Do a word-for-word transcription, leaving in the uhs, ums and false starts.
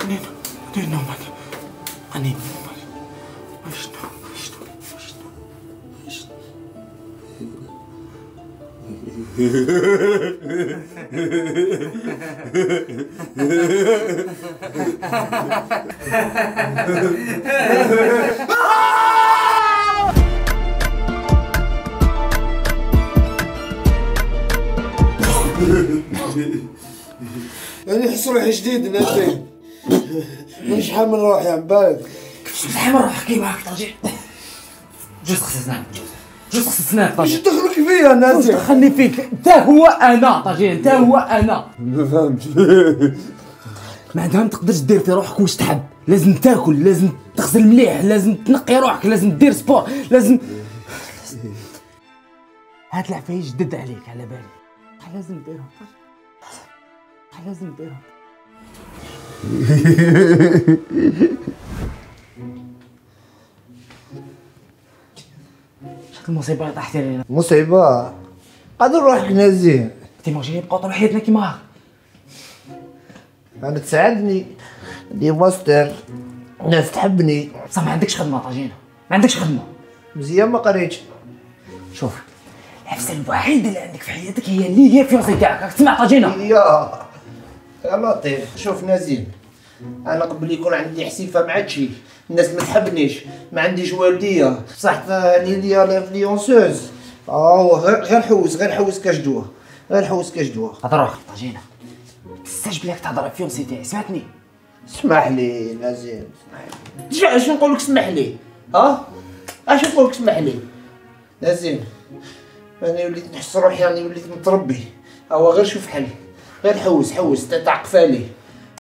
أنين أنين نومك أنين نومك وش نوم وش نوم وش نوم وش أنا نحس روحي جديد نازين مانيش حامل روحي عم بالك كيفاش تحمل روحك كيما هاك طاجين جوز غسل سنانك جوز غسل سنانك واش طاجين دخلك فيا نازين دخلني فيك انت هو انا طاجين انت هو انا ما فهمتش بعدها ما تقدرش دير في روحك واش تحب لازم تاكل لازم تغسل مليح لازم تنقي روحك لازم دير سبور لازم هاد العفاية جدد عليك على بالي لازم ديرهم لازم ديرهم شكل المصيبة اللي طاحت علينا مصيبة قادر روحك نازين انت ماشي نبقاو طول حياتنا كيما هاك أنا تساعدني دي ماستر الناس تحبني بصح ما عندكش خدمة طاجينة ما عندكش خدمة مزيان ما قريتش شوف العفسة الوحيدة اللي عندك في حياتك هي اللي هي فيونسي تاعك راك تسمع طاجينة يا يا لطيف شوف نازين انا قبل يكون عندي حسيفه مع هادشي الناس ما تحبنيش ما عنديش والديه بصح راني ليا لانفلونسوز اه غير غير نحوس غير نحوس كجدوه غير نحوس كجدوه هضر روحك طاجينة تستاج بلاك تهضر فيونسي تاعي سمعتني اسمح لي نازين اسمح لي اش نقول لك اسمح لي ها اش نقول لك اسمح لي نازين راني وليت نحس روحي راني وليت متربي هو غير شوف حل غير حوس حوس تاع قفالي